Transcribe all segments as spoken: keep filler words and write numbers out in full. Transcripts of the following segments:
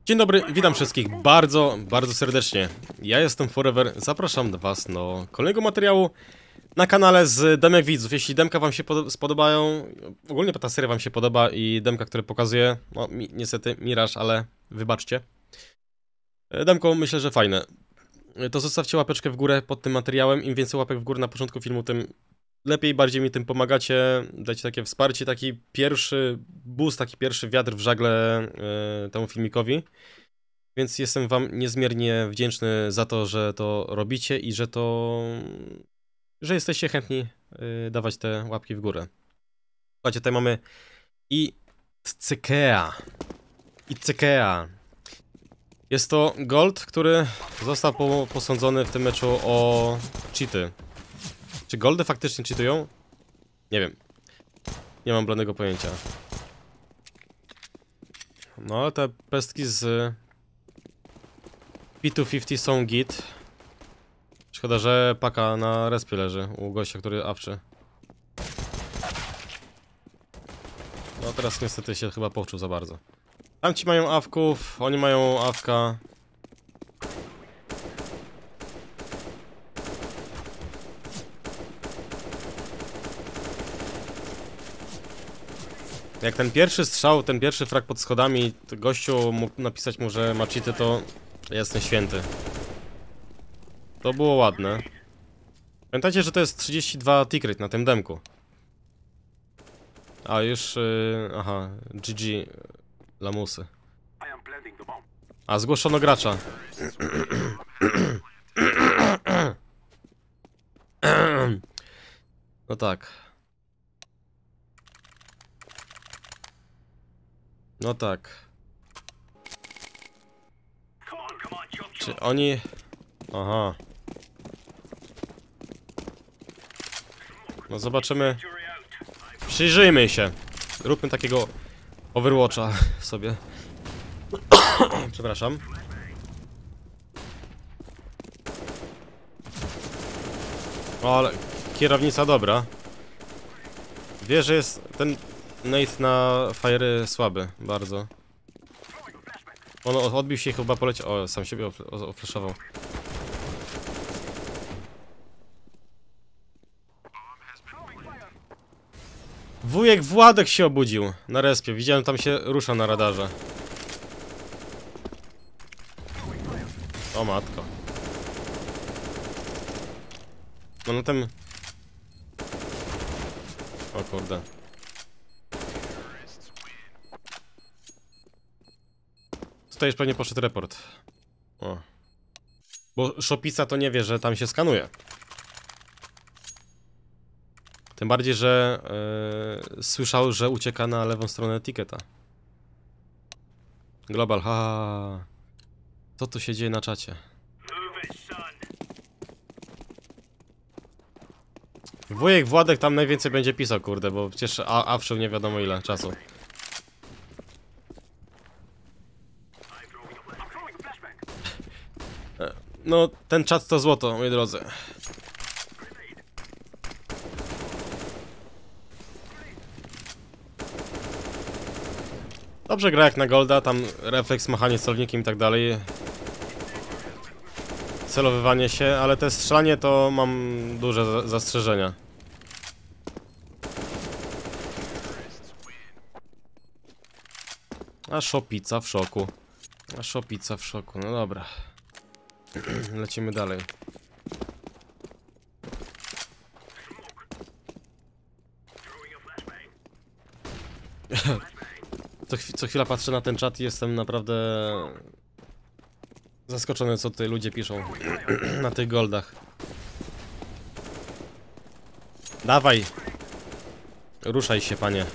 Dzień dobry, witam wszystkich bardzo, bardzo serdecznie. Ja jestem Forever, zapraszam do was do kolejnego materiału na kanale z demek widzów. Jeśli demka wam się spodobają, ogólnie ta seria wam się podoba i demka, które pokazuję, no mi, niestety Miraż, ale wybaczcie. Demko myślę, że fajne. To zostawcie łapeczkę w górę pod tym materiałem, im więcej łapek w górę na początku filmu, tym lepiej, bardziej mi tym pomagacie, dajcie takie wsparcie, taki pierwszy boost, taki pierwszy wiatr w żagle yy, temu filmikowi. Więc jestem wam niezmiernie wdzięczny za to, że to robicie i że to... że jesteście chętni yy, dawać te łapki w górę. Słuchajcie, tutaj mamy Itzekea. Itzekea. Jest to gold, który został po posądzony w tym meczu o cheaty. Czy goldy faktycznie cheatują? Nie wiem. Nie mam bladego pojęcia. No ale te pestki z P dwusta pięćdziesiąt są git. Szkoda, że paka na respie leży u gościa, który awczy. No teraz niestety się chyba powczuł za bardzo. Tamci mają awków, oni mają awka. Jak ten pierwszy strzał, ten pierwszy frag pod schodami, to gościu mógł napisać mu, że ma cheaty, to jestem święty. To było ładne. Pamiętajcie, że to jest trzydzieści dwa tick rate na tym demku. A już... Yy, aha, G G lamusy. A, zgłoszono gracza. No tak. No tak. Czy oni... Aha. No zobaczymy. Przyjrzyjmy się. Róbmy takiego Overwatcha sobie. Przepraszam. O, ale kierownica dobra. Wie, że jest ten nade na fire słaby, bardzo. On odbił się i chyba poleciał. O, sam siebie oflaszował. Wujek Władek się obudził na respie. Widziałem, tam się rusza na radarze. O matko. No na tym... O kurde. Tutaj już pewnie poszedł report. O. Bo Szopica to nie wie, że tam się skanuje. Tym bardziej, że yy, słyszał, że ucieka na lewą stronę etykieta. Global, ha. Co tu się dzieje na czacie? Wujek Władek tam najwięcej będzie pisał, kurde, bo przecież awszył nie wiadomo ile czasu. No, ten czat to złoto, moi drodzy. Dobrze gra jak na golda, tam refleks, machanie celownikiem i tak dalej. Celowywanie się, ale te strzelanie to mam duże zastrzeżenia. A Szopica w szoku. A Szopica w szoku, no dobra. Lecimy dalej. Co, chw co chwila patrzę na ten czat i jestem naprawdę zaskoczony, co tutaj ludzie piszą na tych goldach. Dawaj! Ruszaj się, panie.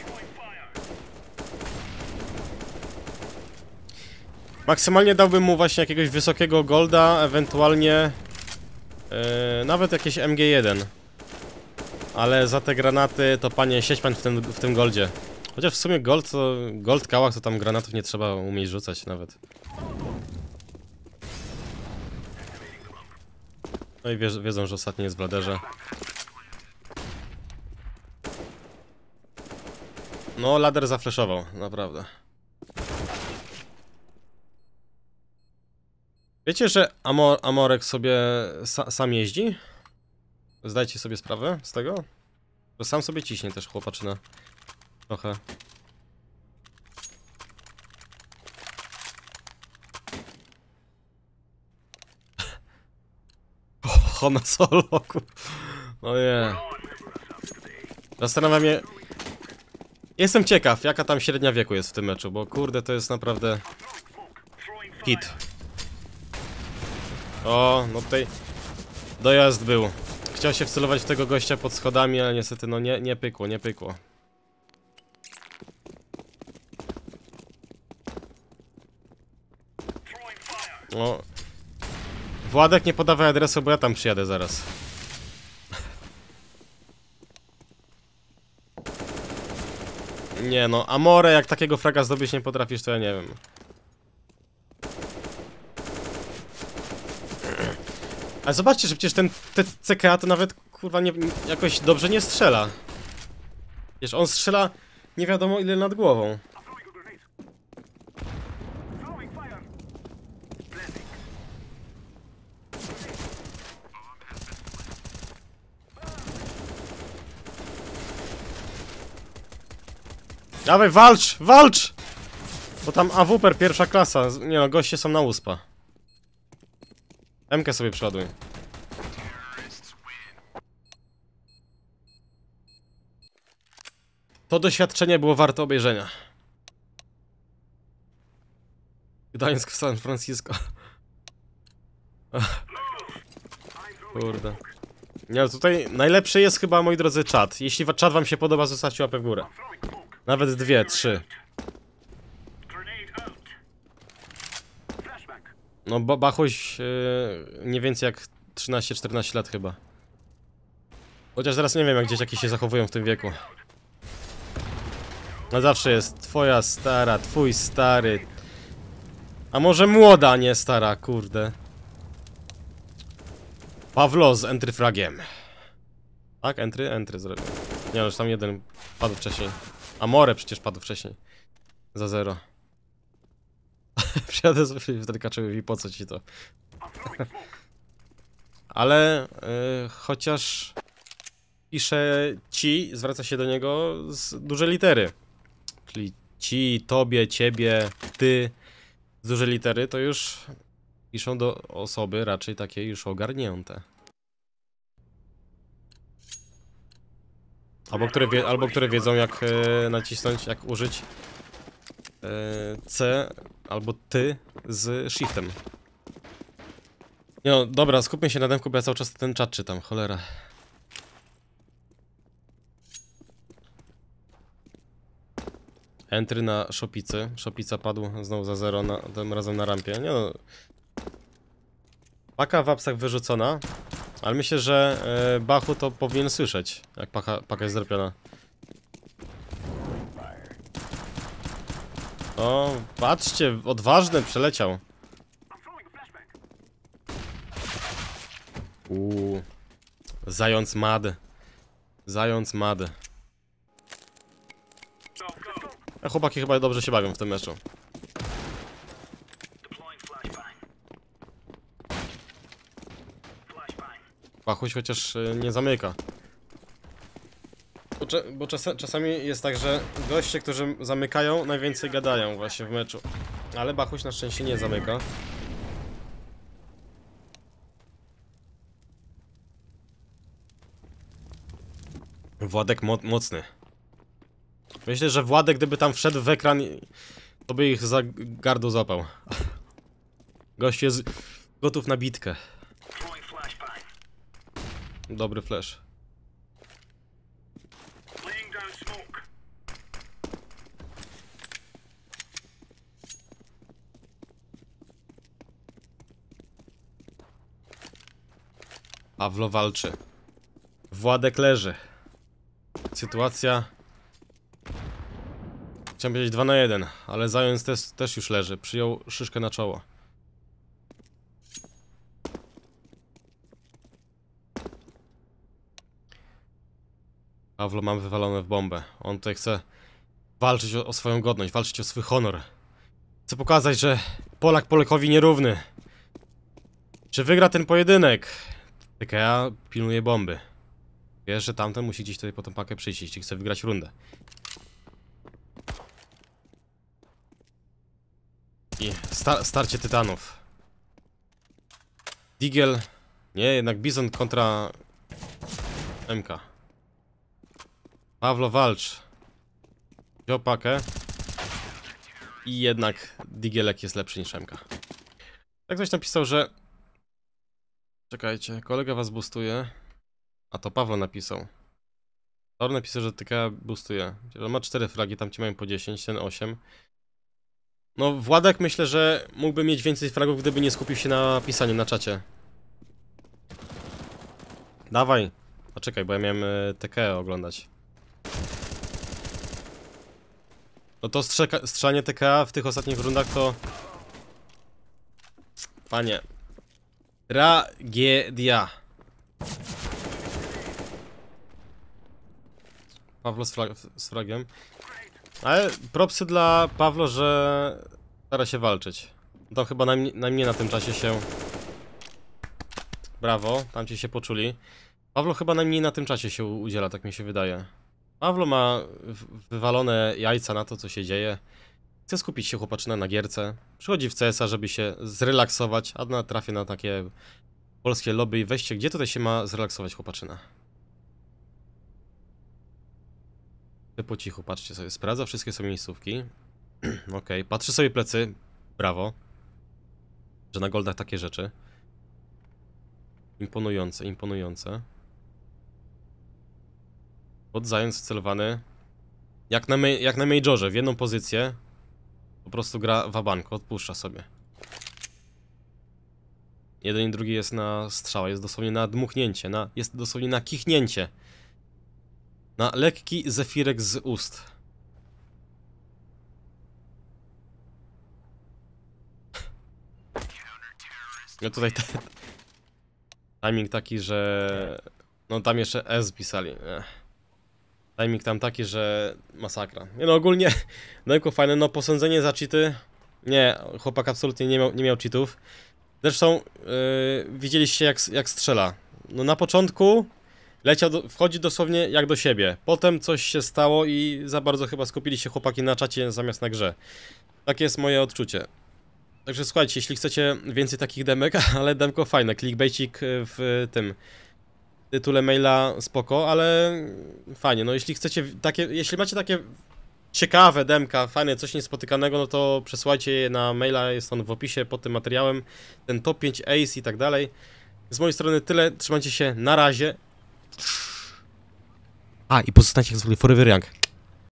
Maksymalnie dałbym mu właśnie jakiegoś wysokiego golda, ewentualnie yy, nawet jakieś M G jeden. Ale za te granaty to, panie, siedź pan w tym, w tym goldzie. Chociaż w sumie gold to... Gold kałach to tam granatów nie trzeba umieć rzucać nawet. No i wiesz, wiedzą, że ostatni jest w laderze. No, lader zafleszował, naprawdę. Wiecie, że Amor Amorek sobie sa sam jeździ? Zdajcie sobie sprawę z tego? Że sam sobie ciśnie też chłopaczyna. Trochę. Hona Solo. No nie. Zastanawiam się. Jestem ciekaw, jaka tam średnia wieku jest w tym meczu, bo kurde, to jest naprawdę hit. O, no tutaj dojazd był. Chciał się wcelować w tego gościa pod schodami, ale niestety no nie, nie pykło, nie pykło. O. Władek, nie podawaj adresu, bo ja tam przyjadę zaraz. Nie no, Amore, jak takiego fraga zdobyć nie potrafisz, to ja nie wiem. Ale zobaczcie, że przecież ten C K to nawet kurwa nie, jakoś dobrze nie strzela. Wiesz, on strzela nie wiadomo ile nad głową. Dawaj, walcz, walcz! Bo tam A W P R pierwsza klasa. Nie no, goście są na uspa. M K sobie przeładuj. To doświadczenie było warte obejrzenia. Gdańsk w San Francisco. Kurde. Nie no, tutaj najlepszy jest chyba, moi drodzy, czat. Jeśli czat wam się podoba, zostawcie łapę w górę. Nawet dwie, trzy. No, Bachuś yy, nie więcej jak trzynaście czternaście lat chyba. Chociaż teraz nie wiem, jak dzieciaki się zachowują w tym wieku. No zawsze jest twoja stara, twój stary. A może młoda, a nie stara, kurde. Pawlo z entry fragiem. Tak, entry? Entry zrobię. Nie no, już tam jeden padł wcześniej. Amore przecież padł wcześniej. Za zero. Przyjadę sobie w Trykaczowi, po co ci to? Ale yy, chociaż pisze ci, zwraca się do niego z duże litery. Czyli ci, tobie, ciebie, ty z duże litery, to już piszą do osoby raczej takiej już ogarnięte. Albo które, wie, albo które wiedzą jak e, nacisnąć, jak użyć e, C albo ty z shiftem. Nie no, dobra, skupmy się na demku, bo ja cały czas ten czat czytam, cholera. Entry na Szopicy. Szopica padł znowu za zero, na, tym razem na rampie. Nie no. Paka w apsach wyrzucona. Ale myślę, że e, Bachu to powinien słyszeć, jak paka, paka jest zrobiona. O, patrzcie, odważny przeleciał. Uuu. Zając mad. Zając mad. A chłopaki chyba dobrze się bawią w tym meczu. Pachuś chociaż nie zamyka. Bo, bo czas czasami jest tak, że goście, którzy zamykają, najwięcej gadają właśnie w meczu. Ale Bachuś na szczęście nie zamyka. Władek mo mocny. Myślę, że Władek, gdyby tam wszedł w ekran, to by ich za gardło złapał. Gość jest gotów na bitkę. Dobry flash. Pawlo walczy. Władek leży. Sytuacja... Chciałem powiedzieć dwa na jeden, ale Zając też, też już leży. Przyjął szyszkę na czoło. Pawlo mam wywalone w bombę. On tutaj chce walczyć o, o swoją godność, walczyć o swój honor. Chce pokazać, że Polak Polakowi nierówny. Czy wygra ten pojedynek? Tylko ja pilnuję bomby. Wiesz, że tamten musi gdzieś tutaj po tą pakę przyjść, jeśli chce wygrać rundę. I sta starcie tytanów. Digiel. Nie, jednak Bizon kontra M K. Pawlo walcz. Wziął pakę. I jednak Digielek jest lepszy niż M K. Tak ktoś napisał, że... Czekajcie, kolega was boostuje. A to Pawlo napisał. Tor napisał, że T K boostuje. On ma cztery fragi, tam ci mają po dziesięć, ten osiem. No, Władek myślę, że mógłby mieć więcej fragów, gdyby nie skupił się na pisaniu na czacie. Dawaj. A czekaj, bo ja miałem y, T K oglądać. No to strzelanie T K w tych ostatnich rundach to... Panie. Tragedia. Pawlo z, frag z fragiem. Ale propsy dla Pawlo, że stara się walczyć. To chyba najmniej, najmniej na tym czasie się... Brawo, tam ci się poczuli. Pawlo chyba najmniej na tym czasie się udziela, tak mi się wydaje. Pawlo ma wywalone jajca na to, co się dzieje. Chce skupić się chłopaczyna na gierce. Przychodzi w C S a, żeby się zrelaksować, a na trafie na takie polskie lobby i weźcie, gdzie tutaj się ma zrelaksować chłopaczyna? Ty po cichu, patrzcie sobie, sprawdza wszystkie sobie miejscówki. Okej, okay. Patrzy sobie plecy. Brawo. Że na goldach takie rzeczy. Imponujące, imponujące. Pod zając wcelowany. Jak na, jak na majorze, w jedną pozycję. Po prostu gra wabanko, odpuszcza sobie. Jeden i drugi jest na strzała, jest dosłownie na dmuchnięcie, na, jest dosłownie na kichnięcie. Na lekki zefirek z ust. No tutaj timing taki, że... No tam jeszcze S pisali. Ech. Timing tam taki, że masakra. Nie no, ogólnie Demko fajne, no posądzenie za cheaty. Nie, chłopak absolutnie nie miał, nie miał cheatów. Zresztą yy, widzieliście jak, jak strzela. No na początku leciał, do, wchodzi dosłownie jak do siebie. Potem coś się stało i za bardzo chyba skupili się chłopaki na czacie zamiast na grze. Takie jest moje odczucie. Także słuchajcie, jeśli chcecie więcej takich demek, ale demko fajne, clickbaitik w tym tytule maila spoko, ale fajnie, no jeśli chcecie takie, jeśli macie takie ciekawe demka, fajne, coś niespotykanego, no to przesyłajcie je na maila, jest on w opisie pod tym materiałem, ten top pięć ace i tak dalej. Z mojej strony tyle, trzymajcie się, na razie. A, i pozostańcie jak zwykle forever young.